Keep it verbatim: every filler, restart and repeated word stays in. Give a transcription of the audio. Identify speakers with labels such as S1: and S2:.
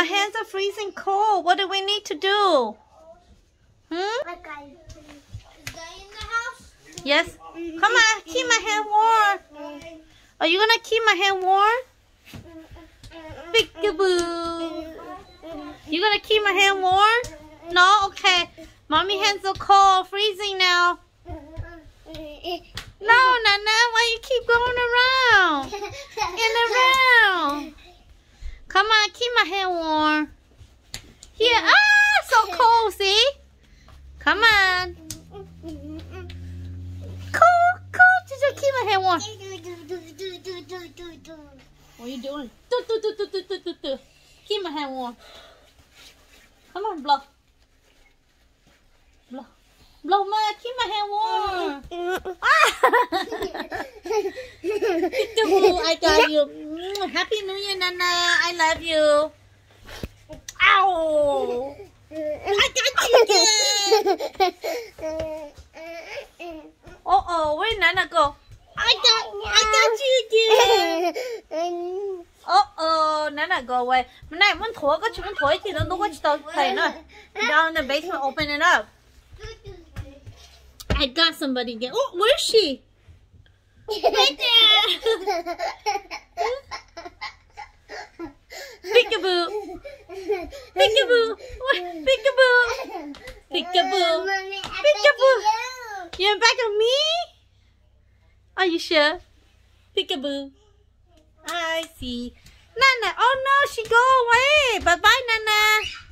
S1: My hands are freezing cold. What do we need to do? Hmm?
S2: Okay. Is that in the house?
S1: Yes. Come on, keep my hand warm. Are you gonna keep my hand warm? Peekaboo. You gonna keep my hand warm? No? Okay. Mommy hands are cold, freezing now. No, Nana, why you keep going around and around? Come on, keep my hand warm. Here, ah, so cold, see? Come on. Cool, cool. Just keep my hand warm. What are you doing? Do, do, do, do, do, do, do, do. Keep my hand warm. Come on, blow. Blow. Blow, ma. Keep my hand warm. Ah! I got you. Happy New Year, Nana. I love you. Ow! I got you again. Uh-oh, where'd Nana go? I got, I got you again. Uh-oh, Nana go away. Này, muốn thổi có chúng thổi thì nó có tao thầy nữa. Down in the basement, open it up. I got somebody again. Oh, where's she? Right there. Peekaboo. Peekaboo. Peekaboo. Peekaboo. Peekaboo. You're back of me? Are you sure? Peekaboo. I see. Nana. Oh no, she go away. Bye-bye, Nana.